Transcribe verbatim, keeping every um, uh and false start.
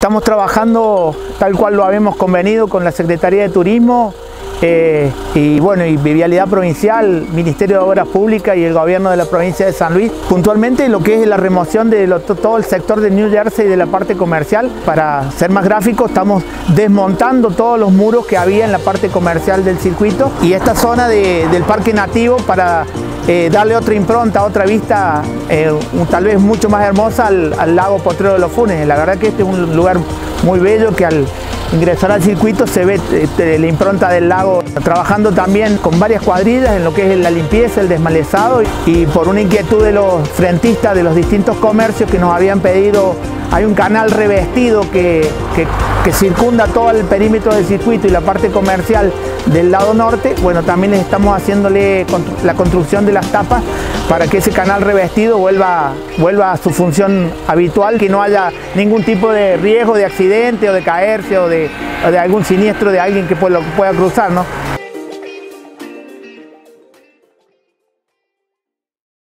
Estamos trabajando tal cual lo habíamos convenido con la Secretaría de Turismo eh, y bueno y Vialidad Provincial, Ministerio de Obras Públicas y el Gobierno de la provincia de San Luis, puntualmente lo que es la remoción de lo, todo el sector de New Jersey y de la parte comercial. Para ser más gráfico, estamos desmontando todos los muros que había en la parte comercial del circuito y esta zona de, del Parque Nativo para eh, darle otra impronta, otra vista eh, tal vez mucho más hermosa al, al lago Potrero de los Funes. La verdad que este es un lugar muy bello que al ingresar al circuito se ve eh, la impronta del lago. Trabajando también con varias cuadrillas en lo que es la limpieza, el desmalezado, y por una inquietud de los frentistas de los distintos comercios que nos habían pedido, hay un canal revestido que, que, que circunda todo el perímetro del circuito y la parte comercial del lado norte. Bueno, también les estamos haciéndole la construcción de las tapas para que ese canal revestido vuelva, vuelva a su función habitual, que no haya ningún tipo de riesgo de accidente o de caerse o de, o de algún siniestro de alguien que pueda, pueda cruzar, ¿no?